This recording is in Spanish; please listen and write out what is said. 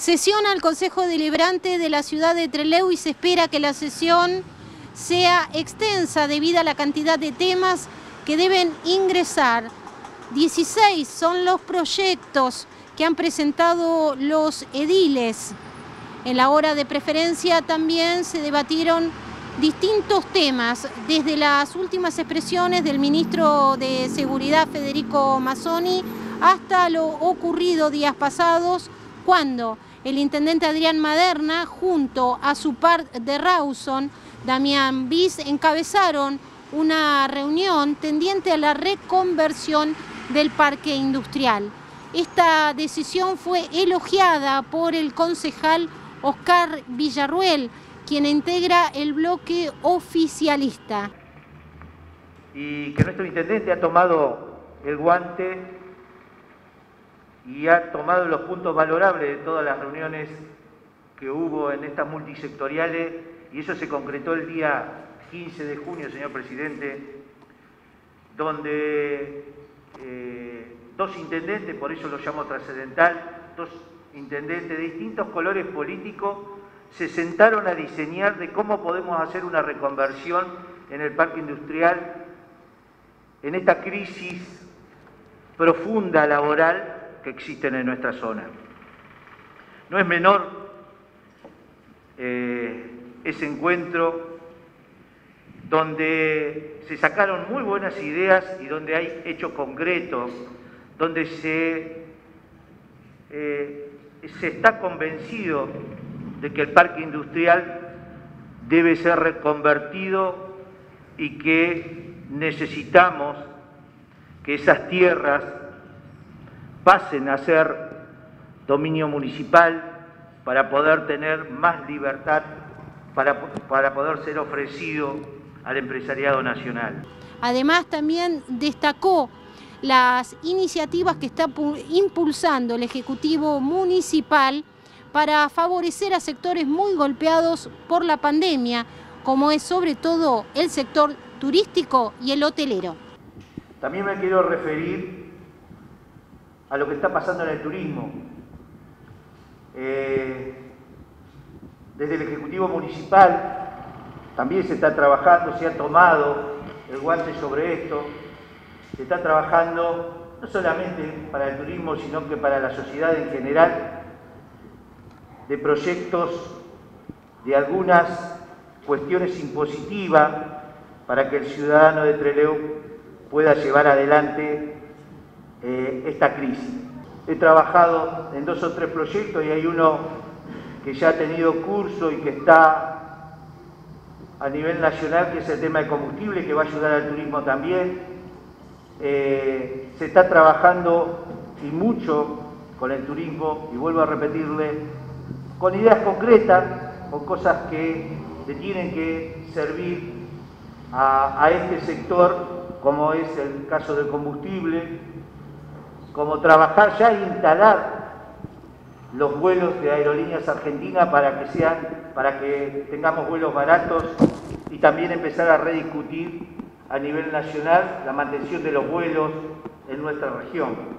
Sesiona el Consejo Deliberante de la ciudad de Trelew y se espera que la sesión sea extensa debido a la cantidad de temas que deben ingresar. 16 son los proyectos que han presentado los ediles. En la hora de preferencia también se debatieron distintos temas, desde las últimas expresiones del ministro de Seguridad Federico Mazzoni hasta lo ocurrido días pasados cuando el intendente Adrián Maderna junto a su par de Rawson, Damián Bis, encabezaron una reunión tendiente a la reconversión del parque industrial. Esta decisión fue elogiada por el concejal Oscar Villarruel, quien integra el bloque oficialista. Y que nuestro intendente ha tomado el guante y ha tomado los puntos valorables de todas las reuniones que hubo en estas multisectoriales, y eso se concretó el día 15 de junio, señor presidente, donde dos intendentes, por eso lo llamo trascendental, dos intendentes de distintos colores políticos se sentaron a diseñar de cómo podemos hacer una reconversión en el parque industrial en esta crisis profunda laboral que existen en nuestra zona. No es menor ese encuentro donde se sacaron muy buenas ideas y donde hay hechos concretos, donde se está convencido de que el parque industrial debe ser reconvertido y que necesitamos que esas tierras pasen a ser dominio municipal para poder tener más libertad, para poder ser ofrecido al empresariado nacional. Además, también destacó las iniciativas que está impulsando el Ejecutivo Municipal para favorecer a sectores muy golpeados por la pandemia, como es sobre todo el sector turístico y el hotelero. También me quiero referir a lo que está pasando en el turismo. Desde el Ejecutivo Municipal también se está trabajando, se ha tomado el guante sobre esto, se está trabajando no solamente para el turismo, sino que para la sociedad en general, de proyectos, de algunas cuestiones impositivas para que el ciudadano de Trelew pueda llevar adelante esta crisis. He trabajado en 2 o 3 proyectos y hay uno que ya ha tenido curso y que está a nivel nacional, que es el tema de combustible, que va a ayudar al turismo también. Se está trabajando y mucho con el turismo, y vuelvo a repetirle, con ideas concretas, con cosas que le tienen que servir a este sector, como es el caso del combustible, como trabajar ya e instalar los vuelos de Aerolíneas Argentinas para que tengamos vuelos baratos, y también empezar a rediscutir a nivel nacional la mantención de los vuelos en nuestra región.